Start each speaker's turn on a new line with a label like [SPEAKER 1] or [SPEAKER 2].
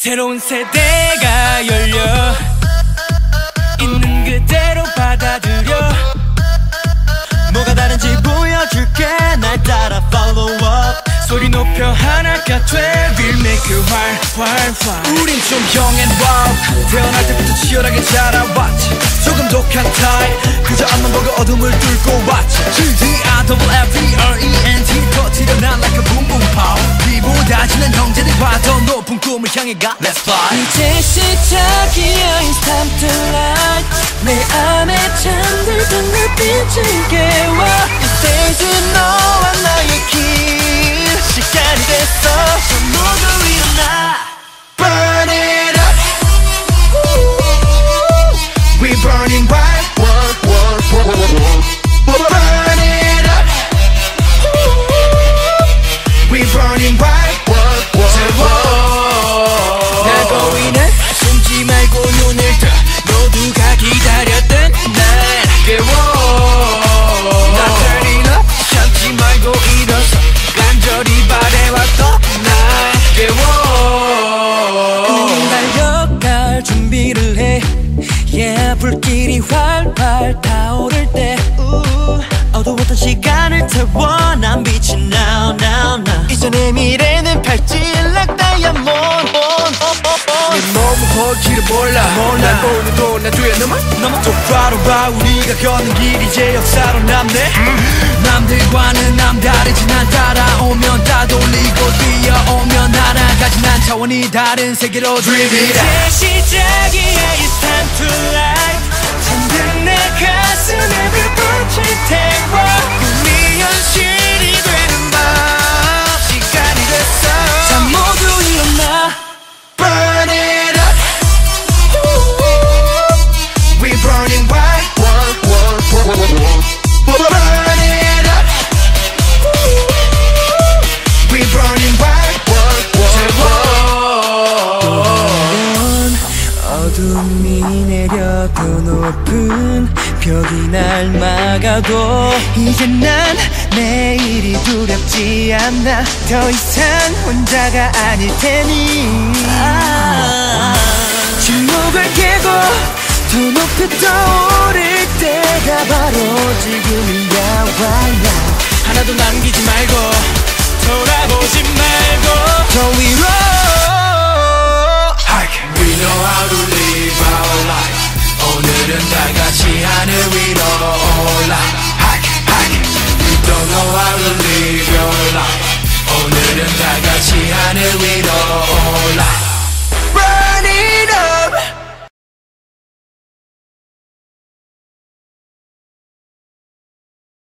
[SPEAKER 1] 새로운 세대가 열려 있는 그대로 받아들여
[SPEAKER 2] 뭐가 다른지 보여줄게 날 따라 follow up
[SPEAKER 1] 소리 높여 하나가 돼 We'll make you 활활활 우린 좀 young and wild 태어날 때부터 치열하게 자라왔지 조금 독한 타입 그저 앞만 보고 어둠을 뚫고 왔지 D-I-double-F-E-R-E-N-T 터뜨려 난 like a boom boom pow 비보다 지난 형제들과 더 높은 꿈을 향해 가 Let's fly
[SPEAKER 2] 이제 시작이야 It's time to light 내 안에 잠들던 눈빛을 깨워 이제는 너와 나의 길 시간이 됐어 저 모두 일어나 Burn it up
[SPEAKER 1] We burning bright Burn it up We burning bright 날 보이네 숨지 말고 눈을 떠 모두가 기다렸던 날 깨워 나 turn it up 참지 말고 일어서 간절히 바래왔던 날 깨워 달려갈 준비를 해 Yeah 불길이 활활 타오를 때
[SPEAKER 2] 어두웠던 시간을 태워 난 빛이 now now now 이전의 미래는 발질락 다이아몬드
[SPEAKER 1] 내 몸은 포기를 몰라 난 오늘도 나 뒤에 넘어 똑바로 봐 우리가 걷는 길이 이제 역사로 남네 남들과는 남다르지 난 따라오면 따돌리고 뛰어오면 하나가지 난 차원이 다른 세계로 Dream it out 이제 시작이야 It's time to light 잠든 내 가슴에 불꽃을 태워 꿈이 현실이 되는 밤 시간이 됐어 자 모두 일어나 Burn it up We burning bright Burn it up We burning bright 어둠이 내려도 높은 벽이 날 막아도 이제 난 내일이 두렵지 않아 더 이상 혼자가 아닐 테니 침묵을 깨고 더 높이 떠오를 때가 바로 지금이야 와야 하나도 남기지 말고 돌아보지 말고 저 위로 We know how to live our life 오늘은 다같이 하늘 위로 올라 You don't know how to live your life 오늘은 다같이 하늘 위로